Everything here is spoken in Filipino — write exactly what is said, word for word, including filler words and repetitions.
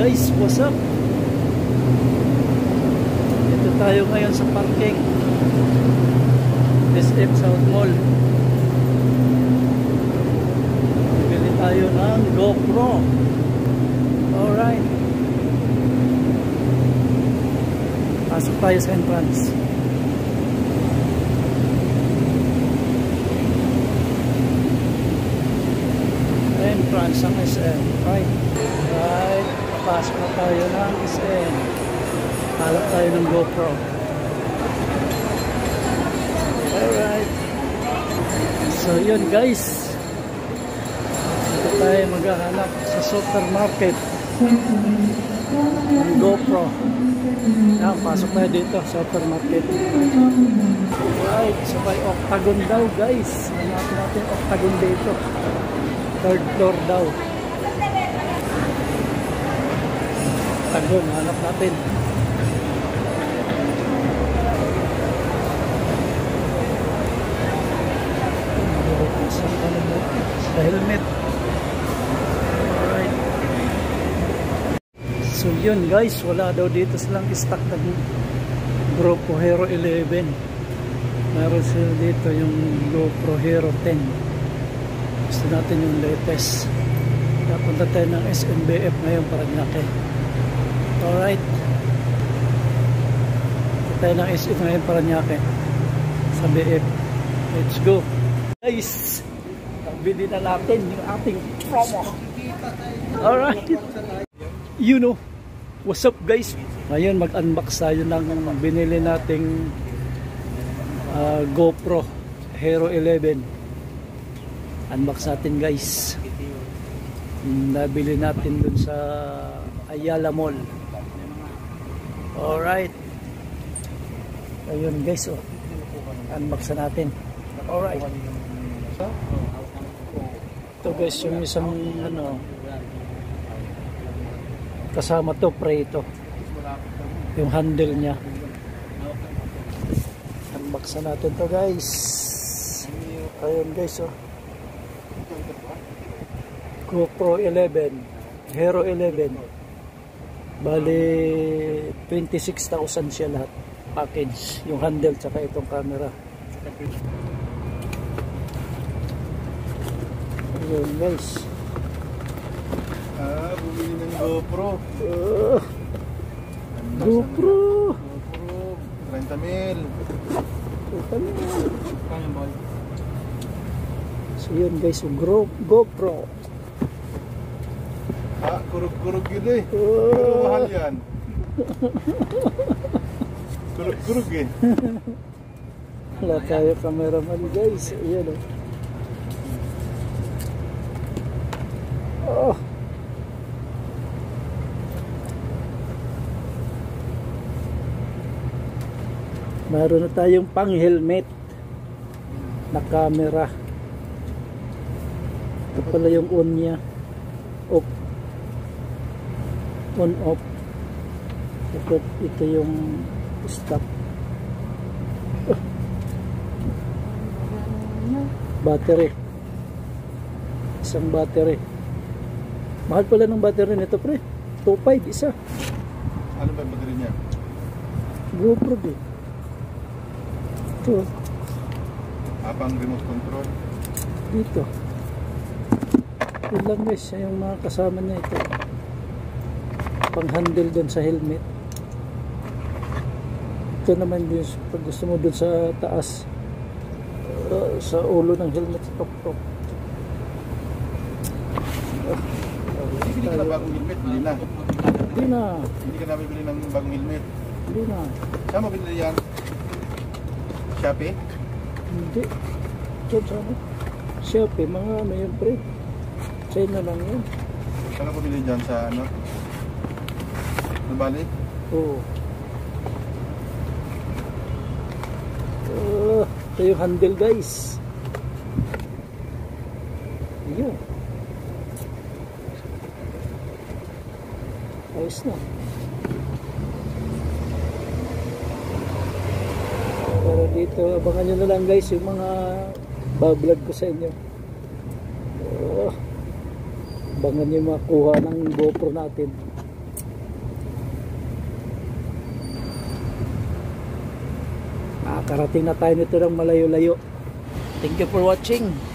guys, what's up? Dito tayo ngayon sa parking S M South Mall. Bili tayo ng GoPro. Alright, pasok tayo sa entrance. Entrance ng S M. Right, right, pasok na tayo ng S M. Halap tayo ng GoPro. Alright, so yun guys, dito tayo maghahanap sa supermarket ng GoPro. Yan, pasok tayo dito sa supermarket. Alright, so by Octagon daw guys. Hanapin natin Octagon dito. Third floor daw. Octagon, hanap natin. Sa helmet. Alright. So yun guys, wala daw dito silang stock ng GoPro Hero eleven. Meron sila dito yung GoPro Hero ten. Gusto natin yung latest. Napunta tayo ng S M B F ngayon para Paranaque. Alright, punta tayo ng S M ngayon para Paranaque sa B F. Let's go guys, nagbili na natin yung ating promo. Alright, you know what's up guys. Ngayon mag-unbox tayo ng binili nating uh, GoPro Hero eleven. Unbox natin guys. Nabili natin dun sa Ayala Mall. Alright, ayun guys, oh, unbox natin. Alright, ito guys yung isang ano, kasama to, pre, ito yung handle nya. Unbox natin to guys. Ayun guys, oh, GoPro eleven Hero eleven. Bali twenty-six thousand siya lahat package, yung handle tsaka itong camera. Ayun guys, ah, bumili ng GoPro. uh, GoPro GoPro thirty mil. So yun guys, yung GoPro. Ah, kurug-kurug yun eh. Uh, Pero mahal yan. Kurug-kurug eh. Wala tayo cameraman guys. Ayan, oh. Oh. Meron na tayong pang helmet na camera. Ito pala yung on nya. Off. On off. Ito, ito yung stop. Oh. Battery. Isang battery. Mahal pala ng battery nito pre. two point five isa. Ano ba yung battery niya? GoPro eh. Ito. Apang remote control. Dito. Ito lang guys, yung mga kasama niya ito. Pang handle doon sa helmet. Ito naman din pag gusto mo doon sa taas, uh, sa ulo ng helmet, sa tok-tok. Uh, Hindi ka na bagong helmet, hindi na. Hindi na. Hindi ka na bibili ng bagong helmet. Hindi na. Saan mo binili yan? Shopee? Hindi. Ito sana. Shopee, mga ano yun pre. China lang yun. Saan ko binili dyan sa ano? Nabalik? Oo. Uh, ito yung handle guys. Ayun. Ayos na. Pero dito, abangan nyo na lang guys yung mga bablog ko sa inyo. Oh, abangan nyo makuha ng GoPro natin. Nakarating na tayo nito ng malayo-layo. Thank you for watching.